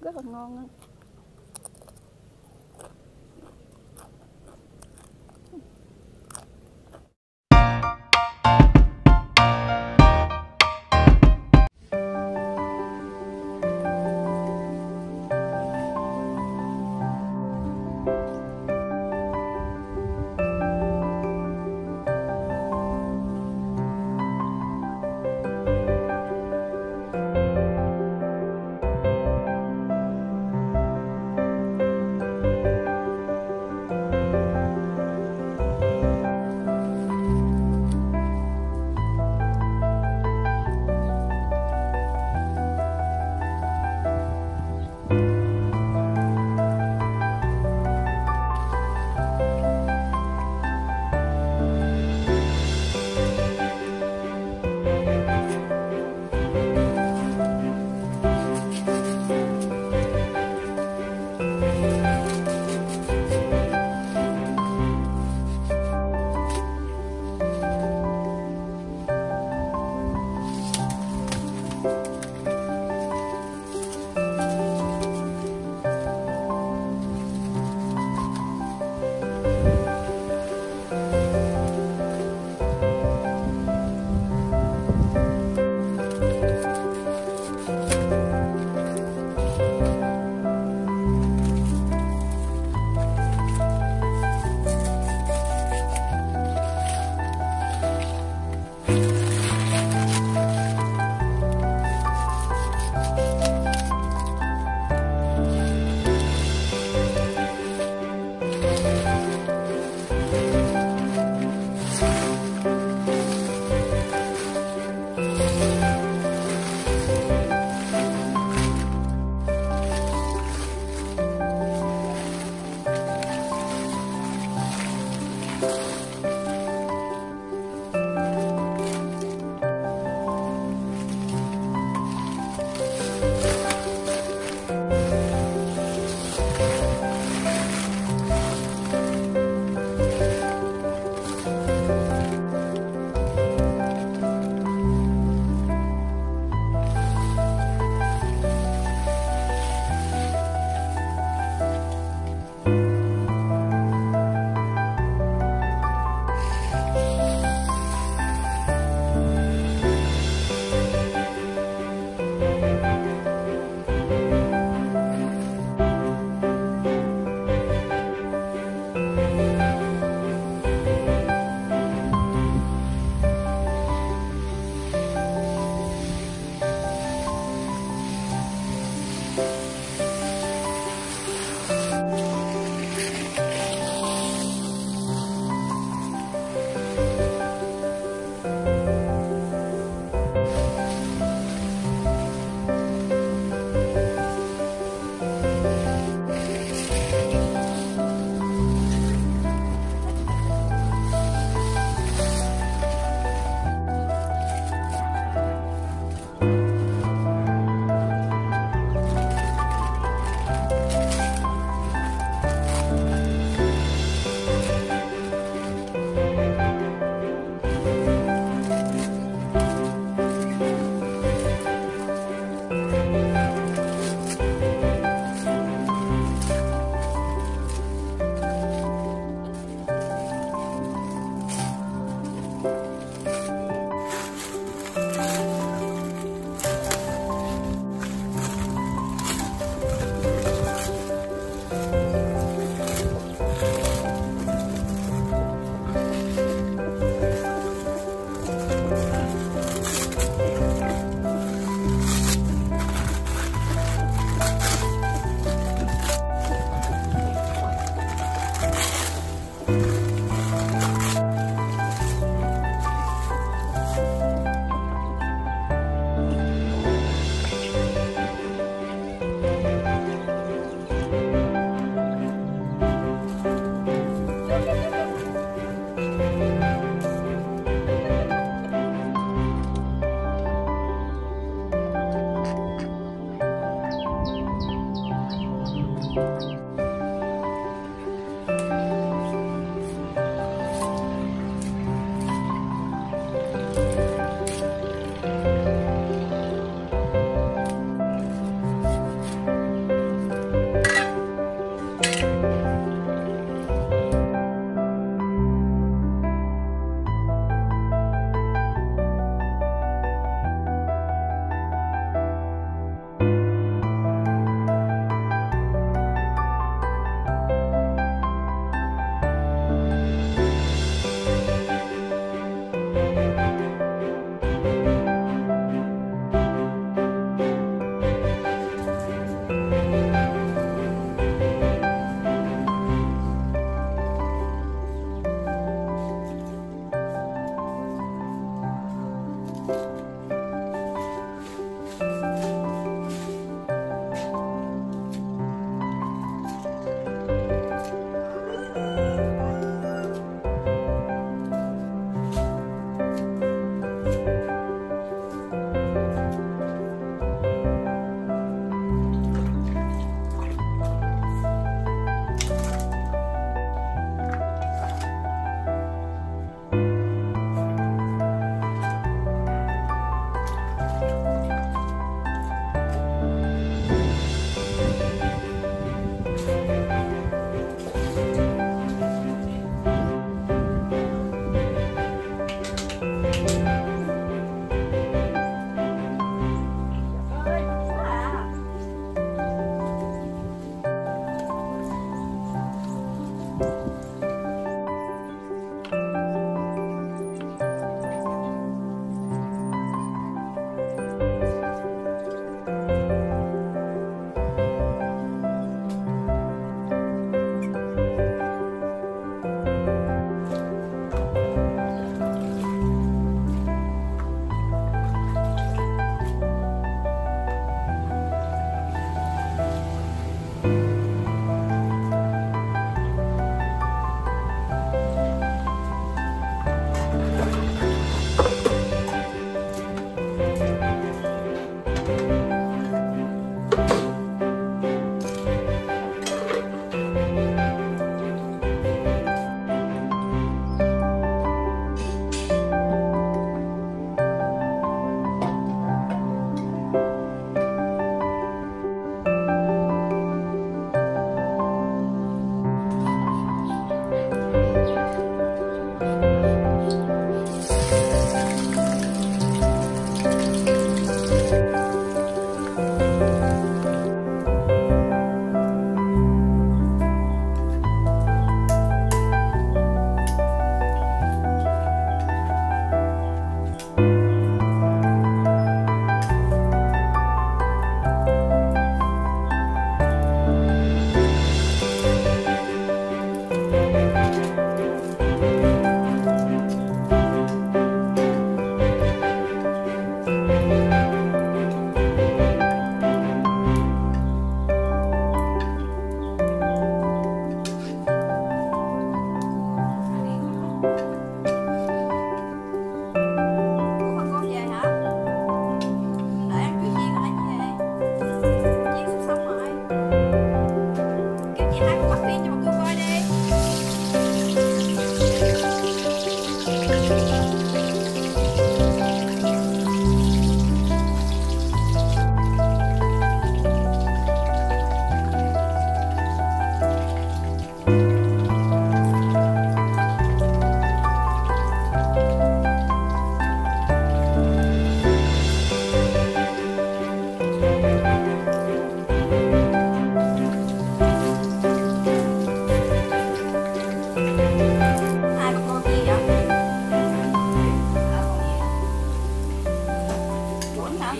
rất là ngon á.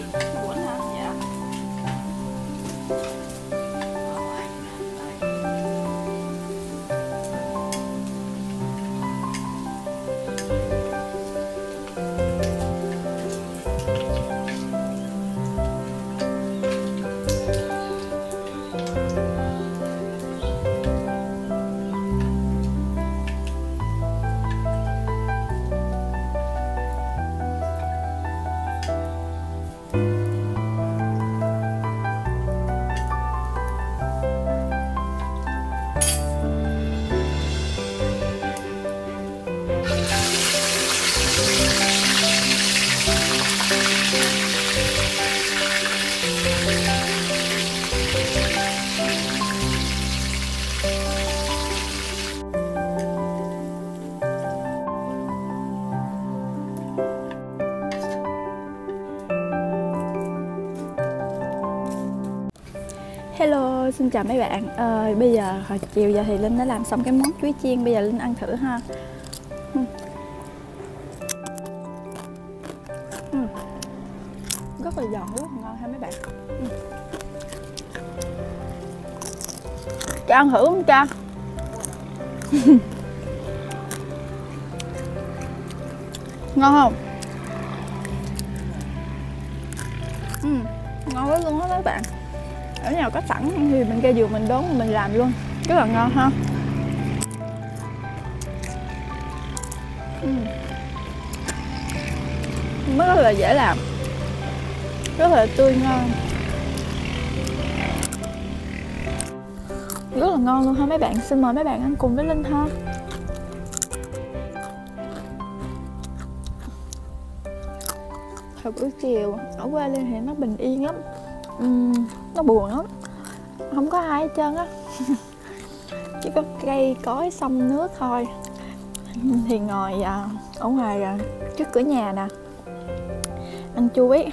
Buồn hả? Dạ. Hello, xin chào mấy bạn. Bây giờ hồi chiều giờ thì Linh đã làm xong cái món chuối chiên. Bây giờ Linh ăn thử ha. Rất là giòn, rất là ngon ha mấy bạn. Cha ăn thử không cha? Ngon không? Ngon lắm luôn á mấy bạn. Ở nhà có sẵn thì mình ra vườn mình đốn mình làm luôn, rất là ngon ha. Rất là dễ làm, rất là tươi ngon, rất là ngon luôn ha mấy bạn. Xin mời mấy bạn ăn cùng với Linh ha. Thời buổi chiều ở quê Linh thì nó bình yên lắm, nó buồn lắm, không có ai hết trơn á. Chỉ có cây cối sông nước thôi. Thì ngồi ở ngoài trước cửa nhà nè, ăn chuối,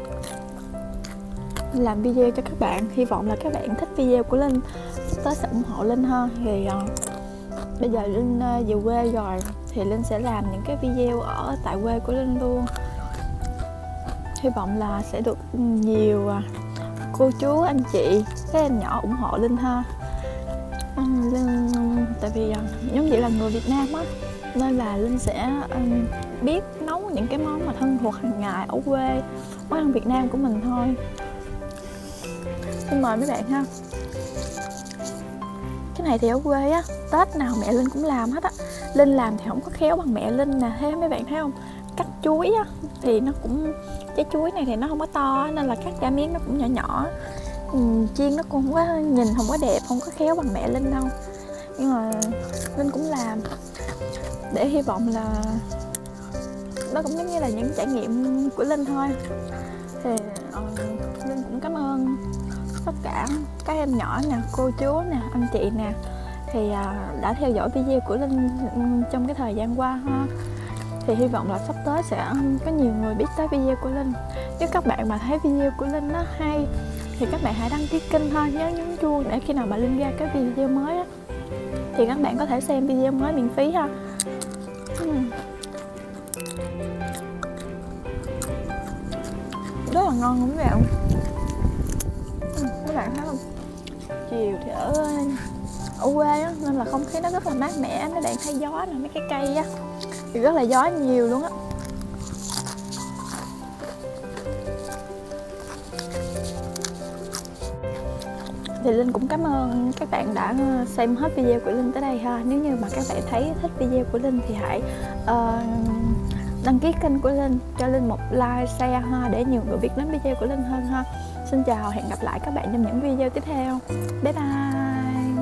làm video cho các bạn. Hy vọng là các bạn thích video của Linh, tới sẽ ủng hộ Linh hơn. Thì bây giờ Linh về quê rồi thì Linh sẽ làm những cái video ở tại quê của Linh luôn. Hy vọng là sẽ được nhiều cô chú, anh chị, các em nhỏ ủng hộ Linh ha. Tại vì giống vậy là người Việt Nam á, nên là Linh sẽ biết nấu những cái món mà thân thuộc hàng ngày ở quê, món ăn Việt Nam của mình thôi. Xin mời mấy bạn ha. Cái này thì ở quê á, Tết nào mẹ Linh cũng làm hết á. Linh làm thì không có khéo bằng mẹ Linh nè, thấy mấy bạn thấy không? Cắt chuối á thì nó cũng, trái chuối này thì nó không có to nên là cắt ra miếng nó cũng nhỏ nhỏ. Chiên nó cũng không có, nhìn không có đẹp, không có khéo bằng mẹ Linh đâu. Nhưng mà Linh cũng làm để hy vọng là nó cũng giống như là những trải nghiệm của Linh thôi. Thì Linh cũng cảm ơn tất cả các em nhỏ nè, cô chú nè, anh chị nè, thì đã theo dõi video của Linh trong cái thời gian qua ha. Thì hy vọng là sắp tới sẽ có nhiều người biết tới video của Linh. Nếu các bạn mà thấy video của Linh nó hay thì các bạn hãy đăng ký kênh thôi, nhớ nhấn chuông để khi nào mà Linh ra cái video mới á, thì các bạn có thể xem video mới miễn phí ha. Rất là ngon luôn các bạn. Các bạn thấy không? Chiều thì ở quê á, nên là không khí nó rất là mát mẻ. Mấy bạn thấy gió nè, mấy cái cây á thì rất là gió nhiều luôn á. Thì Linh cũng cảm ơn các bạn đã xem hết video của Linh tới đây ha. Nếu như mà các bạn thấy thích video của Linh thì hãy đăng ký kênh của Linh, cho Linh một like, share ha, để nhiều người biết đến video của Linh hơn ha. Xin chào, hẹn gặp lại các bạn trong những video tiếp theo. Bye bye.